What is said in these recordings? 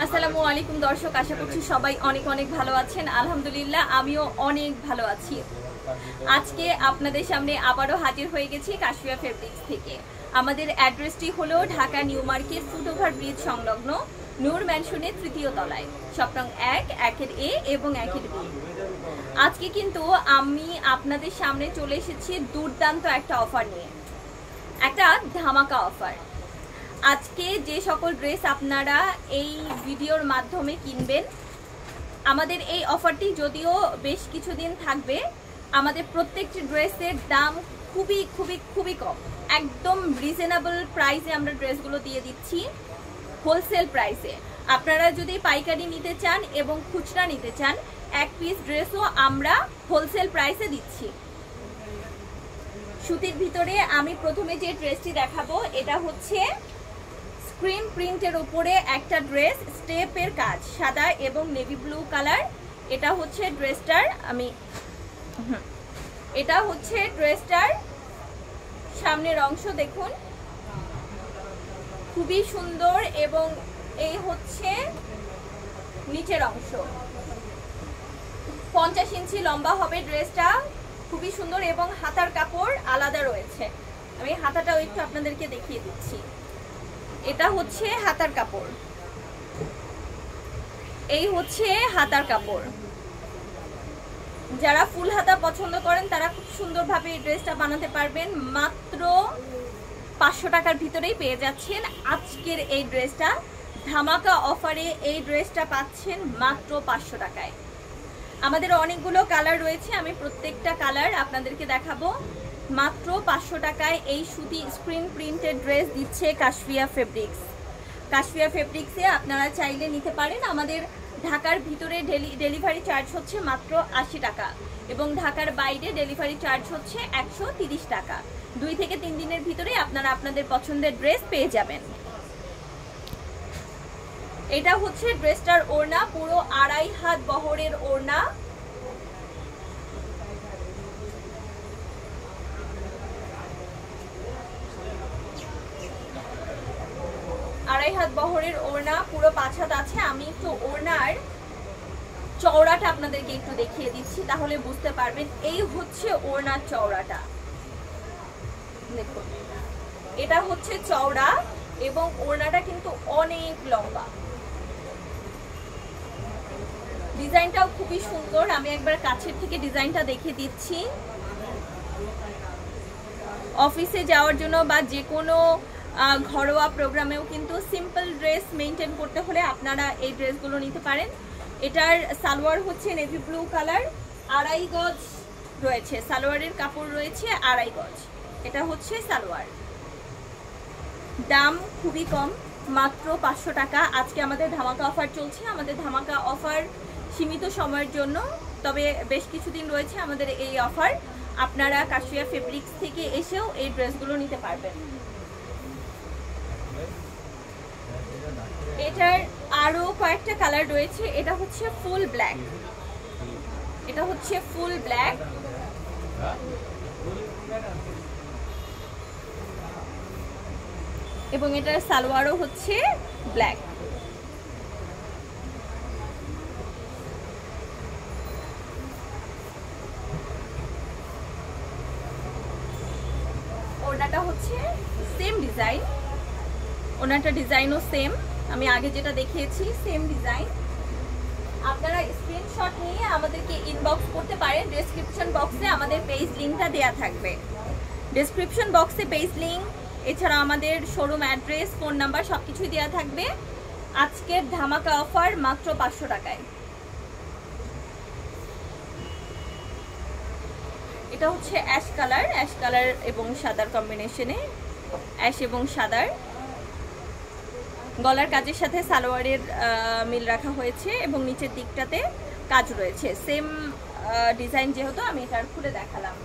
আসসালামু আলাইকুম দর্শক, আশা করছি সবাই অনেক অনেক ভালো আছেন। আলহামদুলিল্লাহ আমিও অনেক ভালো আছি। আজকে আপনাদের সামনে আবারও হাজির হয়ে গেছি কাশফিয়া ফেব্রিক্স থেকে। আমাদের অ্যাড্রেসটি হলো Dhaka new market foot over bridge সংলগ্ন নূর ম্যানশনের ৩য় তলায়, শপ নং ১, ১-এর এ এবং ১-এর বি। আজকে কিন্তু আমি আপনাদের সামনে চলে এসেছি দুর্দান্ত একটা অফার নিয়ে, একটা ধামাকা অফার। আজকে যে সকল ড্রেস আপনারা এই ভিডিওর মাধ্যমে কিনবেন, আমাদের এই অফারটি যদিও বেশ কিছুদিন থাকবে। আমাদের প্রত্যেকটি ড্রেসের দাম খুবই খুবই খুবই কম, একদম রিজনেবল প্রাইসে আমরা ড্রেসগুলো দিয়ে দিচ্ছি, হোলসেল প্রাইসে। আপনারা যদি পাইকারি নিতে চান এবং খুচরা নিতে চান, এক পিস ড্রেসও আমরা হোলসেল প্রাইসে দিচ্ছি। সুতির ভিতরে আমি প্রথমে যে ড্রেসটি দেখাবো, এটা হচ্ছে স্ক্রিন প্রিন্টের উপরে একটা ড্রেস, স্টেপের কাজ, সাদা এবং নেভি ব্লু কালার। এটা হচ্ছে ড্রেসটার সামনের অংশ দেখুন, খুবই সুন্দর। এবং এই হচ্ছে নিচের অংশ, 50 ইঞ্চি লম্বা হবে ড্রেসটা, খুবই সুন্দর। এবং হাতার কাপড় আলাদা রয়েছে, আমি হাতাটাও একটু আপনাদেরকে দেখিয়ে দিচ্ছি। এটা হচ্ছে হাতার কাপড়, এই হচ্ছে হাতার কাপড়। যারা ফুল হাতা পছন্দ করেন তারা খুব সুন্দরভাবে এই ড্রেসটা বানাতে পারবেন। মাত্র 500 টাকার ভিতরেই পেয়ে যাচ্ছেন আজকের এই ড্রেসটা। ধামাকা অফারে এই ড্রেসটা পাচ্ছেন মাত্র 500 টাকায়। আমাদের অনেকগুলো কালার রয়েছে, আমি প্রত্যেকটা কালার আপনাদেরকে দেখাবো। মাত্র 500 টাকায় এই সুতি স্ক্রিন প্রিন্টেড ড্রেস দিচ্ছে কাশফিয়া ফেব্রিক্স। কাশফিয়া ফেব্রিক্সে আপনারা চাইলে নিতে পারেন। আমাদের ঢাকার ভিতরে ডেলিভারি চার্জ হচ্ছে মাত্র 80 টাকা এবং ঢাকার বাইরে ডেলিভারি চার্জ হচ্ছে 130 টাকা। 2 থেকে 3 দিনের ভিতরে আপনারা আপনাদের পছন্দের ড্রেস পেয়ে যাবেন। এটা হচ্ছে ড্রেসটার ওড়না, পুরো 2.5 হাত বহরের ওড়না। হাত বহরের ওড়না, পুরো 5 হাত আছে। আমি একটু ওড়নার চওড়াটা আপনাদেরকে একটু দেখিয়ে দিচ্ছি, তাহলে বুঝতে পারবেন। এই হচ্ছে ওড়নার চওড়াটা, দেখুন এটা হচ্ছে চওড়া এবং ওড়নাটা কিন্তু অনেক লম্বা। ডিজাইনটাও খুবই সুন্দর, আমি একবার কাছের থেকে ডিজাইনটা দেখিয়ে দিচ্ছি। অফিসে যাওয়ার জন্য বা যে কোনো ঘরোয়া প্রোগ্রামেও কিন্তু সিম্পল ড্রেস মেনটেন করতে হলে আপনারা এই ড্রেসগুলো নিতে পারেন। এটার সালোয়ার হচ্ছে নেভি ব্লু কালার, 2.5 গজ রয়েছে, সালোয়ারের কাপড় রয়েছে 2.5 গজ। এটা হচ্ছে সালোয়ার। দাম খুবই কম, মাত্র 500 টাকা। আজকে আমাদের ধামাকা অফার চলছে। আমাদের ধামাকা অফার সীমিত সময়ের জন্য, তবে বেশ কিছুদিন রয়েছে আমাদের এই অফার। আপনারা কাশফিয়া ফেব্রিক্স থেকে এসেও এই ড্রেসগুলো নিতে পারবেন। এটার আরো কয়েকটা কালার রয়েছে। এটা হচ্ছে ফুল ব্ল্যাক, এটা হচ্ছে ফুল ব্ল্যাক। এবং এটার সালোয়ারও হচ্ছে ব্ল্যাক। ওড়নাটা হচ্ছে সেম ডিজাইন, ওনাটা ডিজাইনও সেম, আমি আগে যেটা দেখিয়েছি সেম ডিজাইন। আপনারা স্ক্রিনশট নিয়ে আমাদেরকে ইনবক্স করতে পারেন। ডেসক্রিপশন বক্সে আমাদের পেজ লিঙ্কটা দেওয়া থাকবে, ডেসক্রিপশন বক্সে পেজ লিঙ্ক, এছাড়া আমাদের শোরুম অ্যাড্রেস, ফোন নাম্বার সবকিছুই দেওয়া থাকবে। আজকের ধামাকা অফার মাত্র 500 টাকায়। এটা হচ্ছে অ্যাশ কালার এবং সাদার কম্বিনেশনে, অ্যাশ এবং সাদার। গলার কাজের সাথে সালোয়ারের মিল রাখা হয়েছে এবং নিচের দিকটাতে কাজ রয়েছে। সেম ডিজাইন যেহেতু আমি এটার খুলে দেখালাম।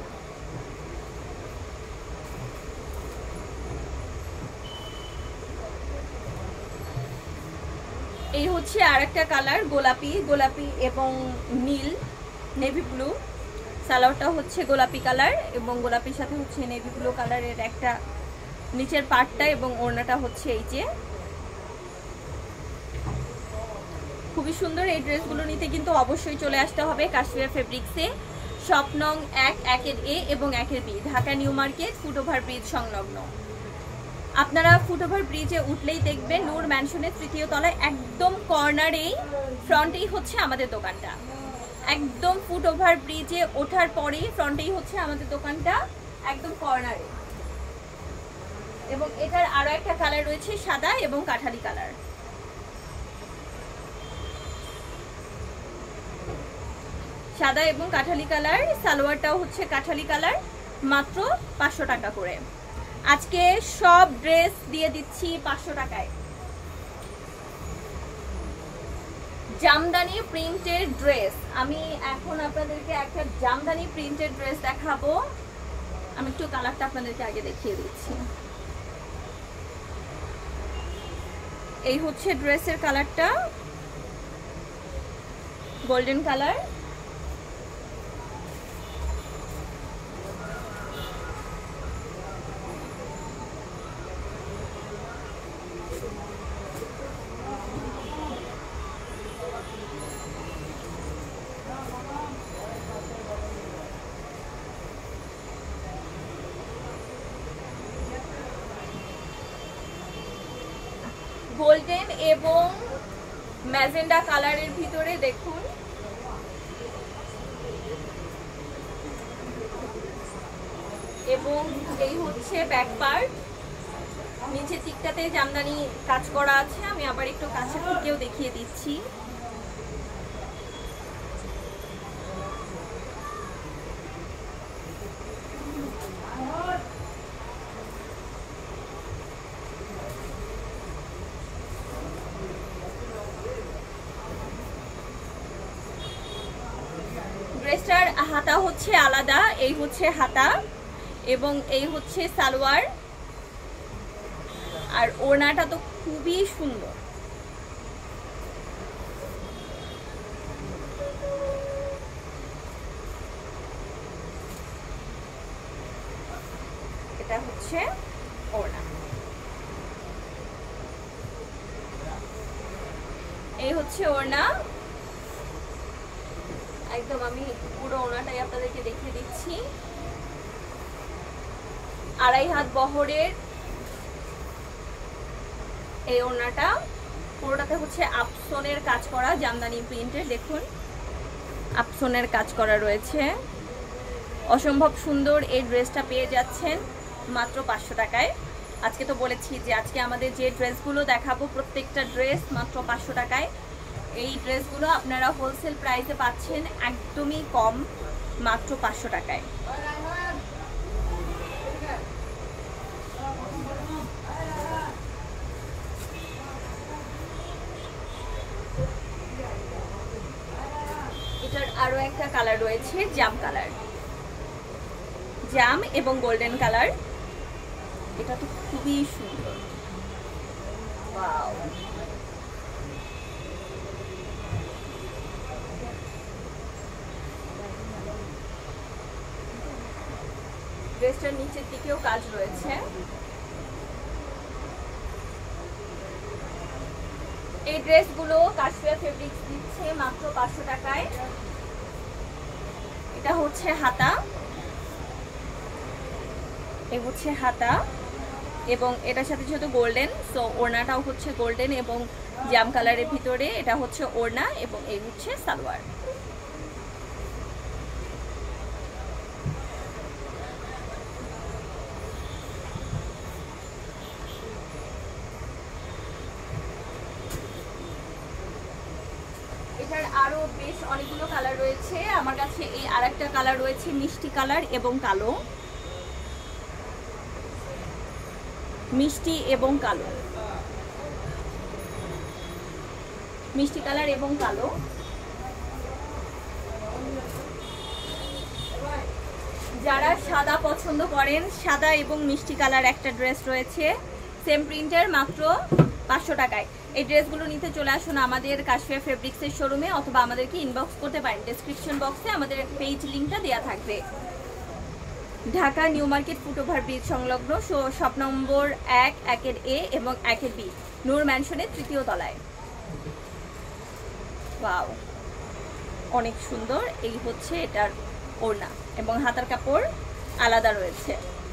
এই হচ্ছে আরেকটা কালার, গোলাপি এবং নীল, নেভি ব্লু। সালোয়ারটা হচ্ছে গোলাপি কালার এবং গোলাপির সাথে হচ্ছে নেভি ব্লু কালারের একটা নিচের পার্টটা, এবং ওড়নাটা হচ্ছে এই যে খুবই সুন্দর। এই ড্রেসগুলো নিতে কিন্তু অবশ্যই চলে আসতে হবে কাশফিয়া ফেব্রিক্সে, শপ নং 1-1 এ এবং 1 B, Dhaka new market foot over bridge সংলগ্ন। আপনারা ফুটওভার ব্রিজে উঠলেই দেখবেন নূর ম্যানশনের 3য় তলায় একদম কর্নারেই ফ্রন্টেই হচ্ছে আমাদের দোকানটা। একদম ফুটওভার ব্রিজে ওঠার পরেই ফ্রন্টেই হচ্ছে আমাদের দোকানটা, একদম কর্নারে। এবং এটার আরো একটা কালার রয়েছে সাদা এবং কাঠালি কালার। সাদা এবং কাঠালি কালার, সালোয়ারটাও হচ্ছে কাঠালি কালার, মাত্র 500 টাকা করে। আজকে সব ড্রেস দিয়ে দিচ্ছি 500 টাকায়। জামদানি প্রিন্টের ড্রেস, আমি এখন আপনাদেরকে একটা জামদানি প্রিন্টের ড্রেস দেখাবো। আমি একটু কালারটা আপনাদেরকে আগে দেখিয়ে দিচ্ছি। এই হচ্ছে ড্রেসের কালারটা, গোল্ডেন কালার। গোল্ডেন এবং ম্যাজেন্ডা কালারের ভিতরে দেখুন, এবং এই হচ্ছে ব্যাক পার্ট, নিচের দিকটাতে জামদানি কাজ করা আছে। আমি আবার একটু কাছে থেকেও দেখিয়ে দিচ্ছি। ড্রেসটার হাতা হচ্ছে আলাদা, এই হচ্ছে হাতা এবং এই হচ্ছে সালোয়ার। আর ওড়নাটা তো খুবই সুন্দর, এটা হচ্ছে ওড়না। এই হচ্ছে ওড়না, একদম আমি পুরো ওড়নাটাই আপনাদেরকে দেখিয়ে দিচ্ছি। 2.5 হাত বহরের এই ওড়নাটা, পুরোটাতে হচ্ছে আপসনের কাজ করা, জামদানি প্রিন্টের। দেখুন আপসনের কাজ করা রয়েছে, অসম্ভব সুন্দর। এই ড্রেসটা পেয়ে যাচ্ছেন মাত্র 500 টাকায়। আজকে তো বলেছি যে আজকে আমাদের যে ড্রেসগুলো দেখাবো প্রত্যেকটা ড্রেস মাত্র 500 টাকায়। এই ড্রেসগুলো আপনারা হোলসেল প্রাইসে পাচ্ছেন একদমই কম, মাত্র 500 টাকায়। এটার আরো একটা কালার রয়েছে জাম কালার, জাম এবং গোল্ডেন কালার। এটা তো খুবই সুন্দর, ওয়াও। ড্রেসটার নিচের দিকেও কাজ রয়েছে। এই ড্রেসগুলো কাশফিয়া ফেব্রিক্স দিচ্ছে মাত্র 500 টাকায়। এটা হচ্ছে হাতা, এই হচ্ছে হাতা এবং এটার সাথে যেহেতু গোল্ডেন, সো ওড়নাটাও হচ্ছে গোল্ডেন এবং জাম কালারের ভিতরে। এটা হচ্ছে ওড়না এবং এই হচ্ছে সালোয়ার। এটার আরো বেশ অনেকগুলো কালার রয়েছে আমার কাছে। এই আরেকটা কালার রয়েছে মিষ্টি কালার এবং কালো, মিষ্টি এবং কালো, মিষ্টি কালার এবং কালো। যারা সাদা পছন্দ করেন, সাদা এবং মিষ্টি কালার একটা ড্রেস রয়েছে সেম প্রিন্টের, মাত্র 500 টাকায়। এই ড্রেসগুলো নিতে চলে আসুন আমাদের কাশফিয়া ফেব্রিক্সের শোরুমে, অথবা আমাদেরকে ইনবক্স করতে পারেন। ডেসক্রিপশন বক্সে আমাদের পেজ লিঙ্কটা দেওয়া থাকবে। Dhaka new market foot over bridge সংলগ্ন, শপ নম্বর 1-1 এ এবং 1 বি, নূর ম্যানশনের 3য় তলায়। ওয়াও, অনেক সুন্দর। এই হচ্ছে এটার ওড়না এবং হাতার কাপড় আলাদা রয়েছে।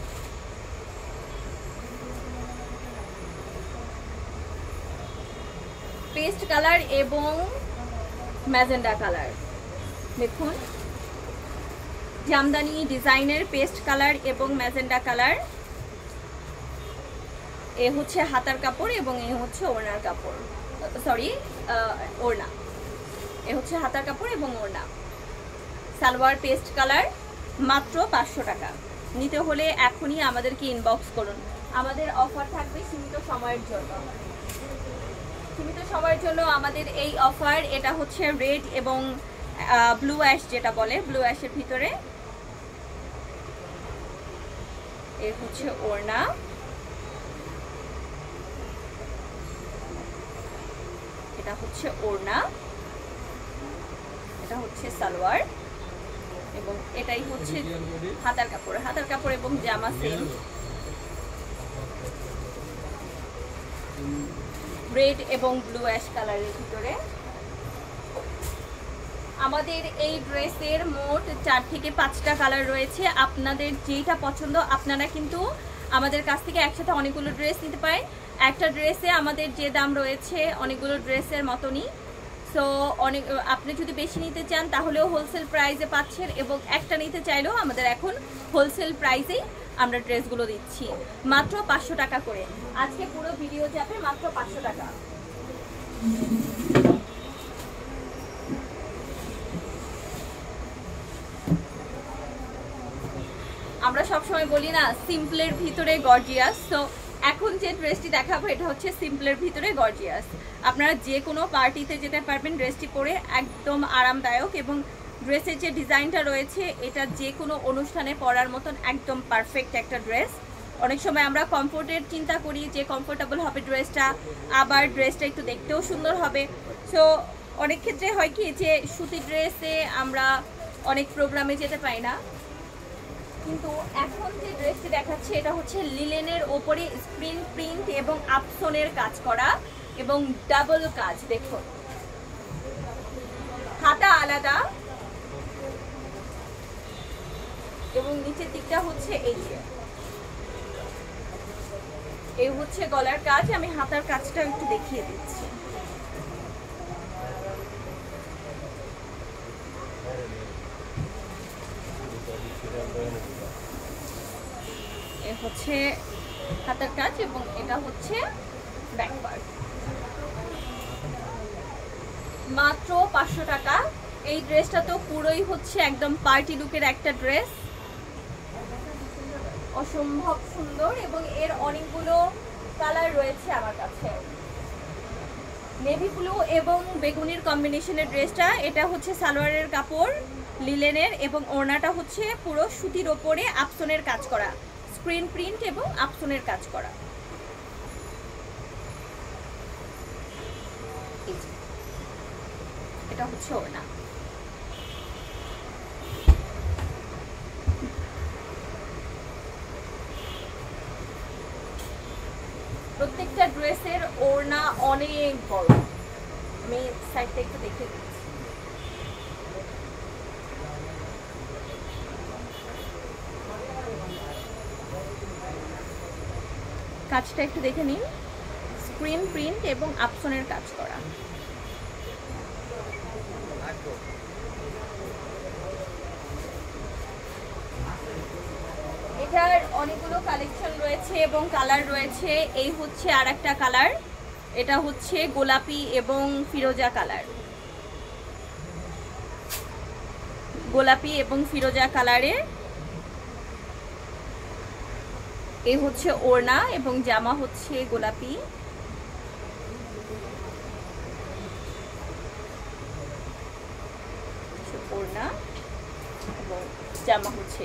পেস্ট কালার এবং ম্যাজেন্ডা কালার, দেখুন জামদানি ডিজাইনের পেস্ট কালার এবং ম্যাজেন্ডা কালার। এ হচ্ছে হাতার কাপড় এবং এ হচ্ছে ওড়নার কাপড়, সরি ওড়না। এ হচ্ছে হাতার কাপড় এবং ওড়না। সালোয়ার পেস্ট কালার, মাত্র 500 টাকা। নিতে হলে এখনই আমাদেরকে ইনবক্স করুন। আমাদের অফার থাকবে সীমিত সময়ের জন্য। সীমিত সময়ের জন্য আমাদের এই অফার। এটা হচ্ছে রেড এবং ব্লু অ্যাশ, যেটা বলে ব্লু অ্যাশের ভিতরে। এ হচ্ছে ওড়না, এটা হচ্ছে ওড়না, এটা হচ্ছে সালোয়ার এবং এটাই হচ্ছে হাতার কাপড়। হাতার কাপড় এবং জামা সেম, রেড এবং ব্লু অ্যাশ কালারের ভিতরে। আমাদের এই ড্রেসের মোট 4 থেকে 5টা কালার রয়েছে। আপনাদের যেটা পছন্দ আপনারা কিন্তু আমাদের কাছ থেকে একসাথে অনেকগুলো ড্রেস নিতে পারেন। একটা ড্রেসে আমাদের যে দাম রয়েছে অনেকগুলো ড্রেসের মতনই। সো অনেক, আপনি যদি বেশি নিতে চান তাহলেও হোলসেল প্রাইসে পাচ্ছেন এবং একটা নিতে চাইলেও আমাদের এখন হোলসেল প্রাইসেই আমরা ড্রেসগুলো দিচ্ছি, মাত্র 500 টাকা করে। আজকে পুরো ভিডিও যাবে মাত্র 500 টাকা। আমরা সবসময় বলি না সিম্পলের ভিতরে গর্জিয়াস। তো এখন যে ড্রেসটি দেখাবো এটা হচ্ছে সিম্পলের ভিতরে গর্জিয়াস। আপনারা যে কোনো পার্টিতে যেতে পারবেন ড্রেসটি পরে, একদম আরামদায়ক এবং ড্রেসের যে ডিজাইনটা রয়েছে এটা যে কোনো অনুষ্ঠানে পরার মতন একদম পারফেক্ট একটা ড্রেস। অনেক সময় আমরা কমফোর্টের চিন্তা করি যে কমফোর্টেবল হবে ড্রেসটা, আবার ড্রেসটা একটু দেখতেও সুন্দর হবে। সো অনেক ক্ষেত্রে হয় কি যে সুতি ড্রেসে আমরা অনেক প্রোগ্রামে যেতে পাই না, কিন্তু এখন যে ড্রেসটি দেখাচ্ছে এটা হচ্ছে লিলেনের ওপরে স্ক্রিন প্রিন্ট এবং আপসনের কাজ করা এবং ডাবল কাজ। দেখুন হাতা আলাদা এবং নিচের দিকটা হচ্ছে এই হচ্ছে গলার কাজ। আমি হাতার কাজটা একটু দেখিয়ে দিচ্ছি। এ হচ্ছে হাতার কাজ এবং এটা হচ্ছে ব্যাক পার্ট। মাত্র 500 টাকা। এই ড্রেসটা তো পুরোই হচ্ছে একদম পার্টি লুকের একটা ড্রেস, অসম্ভব সুন্দর এবং এর অনেকগুলো কালার রয়েছে আমার কাছে। নেভি ব্লু এবং বেগুনির কম্বিনেশনের ড্রেসটা। এটা হচ্ছে সালোয়ারের কাপড় লিলেনের এবং ওড়নাটা হচ্ছে পুরো সুতির ওপরে আপসনের কাজ করা, স্ক্রিন প্রিন্ট এবং আপসনের কাজ করা। এটা হচ্ছে ওড়না। প্রত্যেকটা ড্রেসের ওড়না অনেক বড়। আমি সাইডটা একটু দেখে দিচ্ছি। কাজটা একটু দেখে নিন, স্ক্রিন প্রিন্ট এবং আপসনের কাজ করা। এটার অনেকগুলো কালেকশন রয়েছে এবং কালার রয়েছে। এই হচ্ছে আর একটা কালার, এটা হচ্ছে গোলাপি এবং ফিরোজা কালার। গোলাপি এবং ফিরোজা কালারের এই হচ্ছে ওড়না এবং জামা হচ্ছে গোলাপি। ওড়না এবং জামা হচ্ছে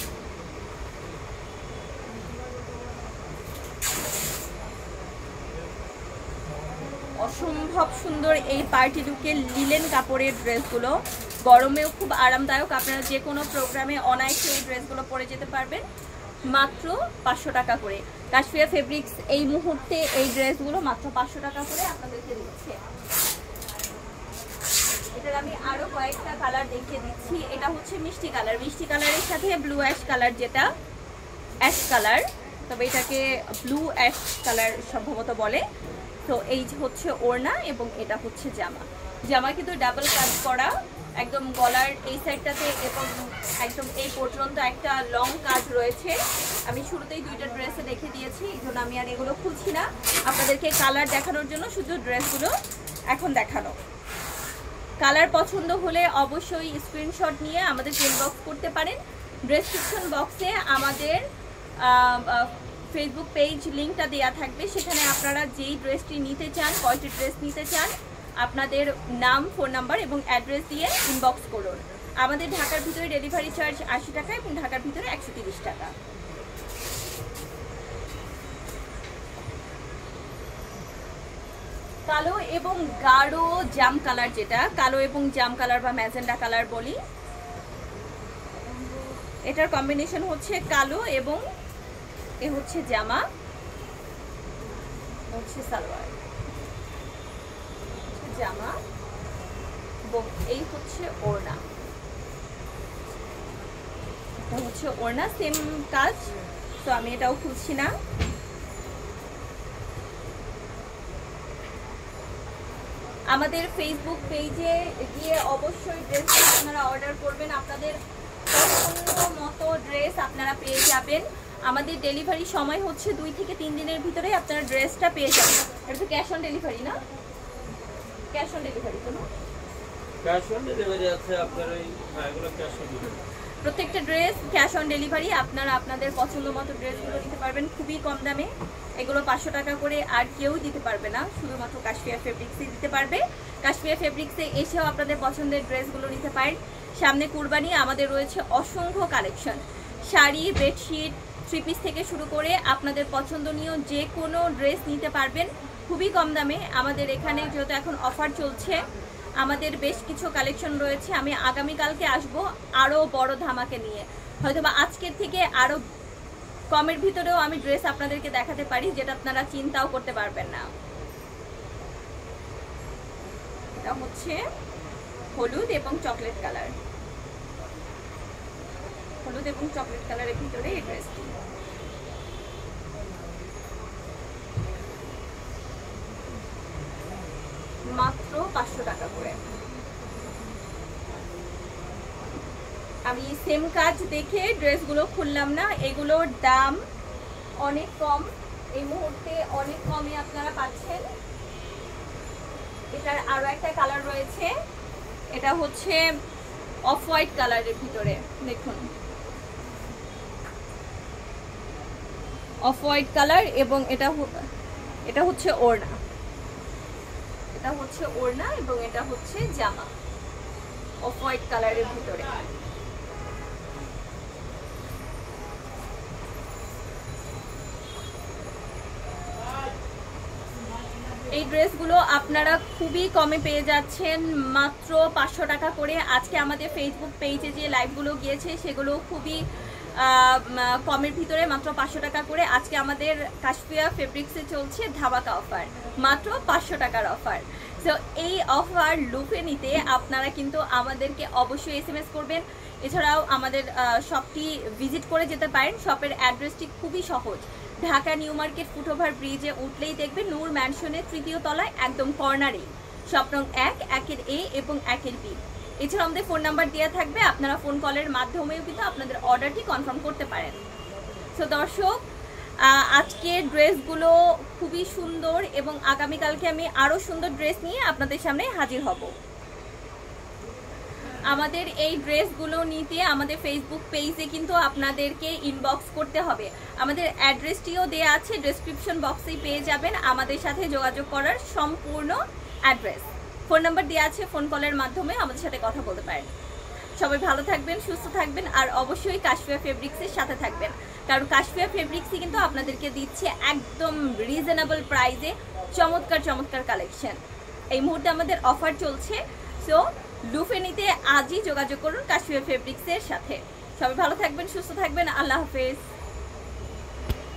অসম্ভব সুন্দর এই পার্টি লুকের লিলেন কাপড়ের ড্রেসগুলো। গরমেও খুব আরামদায়ক। আপনারা যে কোনো প্রোগ্রামে অনায়াসে এই ড্রেসগুলো পরে যেতে পারবেন মাত্র 500 টাকা করে। কাশফিয়া ফেব্রিক্স এই মুহূর্তে এই ড্রেসগুলো মাত্র 500 টাকা করে আপনাদেরকে দিচ্ছে। এটার আমি আরো কয়েকটা কালার দেখিয়ে দিচ্ছি। এটা হচ্ছে মিষ্টি কালার, মিষ্টি কালারের সাথে ব্লু অ্যাশ কালার, যেটা অ্যাশ কালার, তবে এটাকে ব্লু অ্যাশ কালার সম্ভবত বলে। তো এই হচ্ছে ওড়না এবং এটা হচ্ছে জামা। জামা কিন্তু ডাবল কাজ করা, একদম গলার এই সাইডটাতে এবং একদম এই পর্যন্ত একটা লং কাজ রয়েছে। আমি শুরুতেই দুইটা ড্রেসে দেখে দিয়েছি, এই জন্য আমি আর এগুলো খুলছি না, আপনাদেরকে কালার দেখানোর জন্য শুধু ড্রেসগুলো এখন দেখানো। কালার পছন্দ হলে অবশ্যই স্ক্রিনশট নিয়ে আমাদের ইনবক্স করতে পারেন। ডেসক্রিপশন বক্সে আমাদের ফেসবুক পেজ লিঙ্কটা দেওয়া থাকবে, সেখানে আপনারা যেই ড্রেসটি নিতে চান, কয়টি ড্রেস নিতে চান, আপনাদের নাম, ফোন নাম্বার এবং অ্যাড্রেস দিয়ে ইনবক্স করুন। আমাদের ঢাকার ভিতরে ডেলিভারি চার্জ 80 টাকা এবং ঢাকার ভিতরে 130 টাকা। কালো এবং গাঢ় জাম কালার, যেটা কালো এবং জাম কালার বা ম্যাজেন্ডা কালার বলি, এটার কম্বিনেশন হচ্ছে কালো এবং এ হচ্ছে জামা, হচ্ছে সালোয়ার, জামা এবং এই হচ্ছে ওড়না। এটা হচ্ছে ওড়না, সেম কাজ, তো আমি এটাও খুলছি না। আমাদের ফেসবুক পেজে গিয়ে অবশ্যই ড্রেস আপনারা অর্ডার করবেন, আপনাদের পছন্দ মতো ড্রেস আপনারা পেয়ে যাবেন। আমাদের ডেলিভারি সময় হচ্ছে 2 থেকে 3 দিনের ভিতরে আপনারা ড্রেসটা পেয়ে যাবেন। এটা তো ক্যাশ অন ডেলিভারি না? ক্যাশ অন ডেলিভারি তো না? ক্যাশ অন ডেলিভারি আছে আপনার, এগুলো ক্যাশ অন ডেলিভারি। প্রত্যেকটা ড্রেস ক্যাশ অন ডেলিভারি, আপনারা আপনাদের পছন্দ মতো ড্রেসগুলো নিতে পারবেন খুবই কম দামে। এগুলো 500 টাকা করে আর কেউ দিতে পারবে না, শুধুমাত্র কাশফিয়া ফেব্রিক্সই দিতে পারবে। কাশফিয়া ফেব্রিক্সে এসেও আপনাদের পছন্দের ড্রেসগুলো নিতে পারেন। সামনে কুরবানি, আমাদের রয়েছে অসংখ্য কালেকশন, শাড়ি, বেডশিট, 3 পিস থেকে শুরু করে আপনাদের পছন্দনীয় যে কোনো ড্রেস নিতে পারবেন খুবই কম দামে। আমাদের এখানে যেহেতু এখন অফার চলছে, আমাদের বেশ কিছু কালেকশন রয়েছে। আমি আগামীকালকে আসবো আরও বড় ধামাকে নিয়ে, হয়তোবা আজকের থেকে আরও কমের ভিতরেও আমি ড্রেস আপনাদেরকে দেখাতে পারি, যেটা আপনারা চিন্তাও করতে পারবেন না। এটা হচ্ছে হলুদ এবং চকলেট কালার, হলুদ এবং চকলেট কালারের ভিতরে এই ড্রেসটি। মাত্র 500 টাকা করে। আমি সেম কাজ দেখে ড্রেসগুলো খুললাম না, এগুলোর দাম অনেক কম, এই মুহূর্তে অনেক কমে আপনারা পাচ্ছেন। এটার আরো একটা কালার রয়েছে, এটা হচ্ছে অফ হোয়াইট কালারের ভিতরে, দেখুন অফ হোয়াইট কালার, এবং এটা হচ্ছে ওড়না, এটা হচ্ছে ওড়না এবং এটা হচ্ছে জামা, অফ হোয়াইট কালারের ভিতরে। এই ড্রেসগুলো আপনারা খুবই কমে পেয়ে যাচ্ছেন, মাত্র 500 টাকা করে। আজকে আমাদের ফেসবুক পেজে যে লাইভগুলো গিয়েছে সেগুলো খুবই কমের ভিতরে, মাত্র 500 টাকা করে। আজকে আমাদের কাশফিয়া ফেব্রিক্সে চলছে ধামাকা অফার, মাত্র 500 টাকার অফার। সো এই অফার লুফে নিতে আপনারা কিন্তু আমাদেরকে অবশ্যই SMS করবেন। এছাড়াও আমাদের শপটি ভিজিট করে যেতে পারেন। শপের অ্যাড্রেসটি খুবই সহজ, ঢাকা নিউ মার্কেট ফুটওভার ব্রিজে উঠলেই দেখবেন নূর ম্যানশনের 3য় তলায় একদম কর্নারেই শপ নং 1, 1-এর A এবং 1-এর B। এছাড়া আমাদের ফোন নাম্বার দেওয়া থাকবে, আপনারা ফোন কলের মাধ্যমেও কিন্তু আপনাদের অর্ডারটি কনফার্ম করতে পারেন। সো দর্শক, আজকের ড্রেসগুলো খুবই সুন্দর এবং আগামীকালকে আমি আরও সুন্দর ড্রেস নিয়ে আপনাদের সামনে হাজির হব। আমাদের এই ড্রেসগুলো নিতে আমাদের ফেসবুক পেজে কিন্তু আপনাদেরকে ইনবক্স করতে হবে। আমাদের অ্যাড্রেসটিও দেওয়া আছে, ডেসক্রিপশন বক্সেই পেয়ে যাবেন আমাদের সাথে যোগাযোগ করার সম্পূর্ণ অ্যাড্রেস। ফোন নাম্বার দেওয়া আছে, ফোন কলের মাধ্যমে আমাদের সাথে কথা বলতে পারেন। সবাই ভালো থাকবেন, সুস্থ থাকবেন, আর অবশ্যই কাশফিয়া ফেব্রিক্সের সাথে থাকবেন, কারণ কাশফিয়া ফেব্রিক্সই কিন্তু আপনাদেরকে দিচ্ছে একদম রিজনেবল প্রাইসে চমৎকার চমৎকার কালেকশন। এই মুহূর্তে আমাদের অফার চলছে, সো লুফে নিতে আজই যোগাযোগ করুন কাশফিয়া ফেব্রিক্সের সাথে। সবাই ভালো থাকবেন, সুস্থ থাকবেন, আল্লাহ হাফেজ।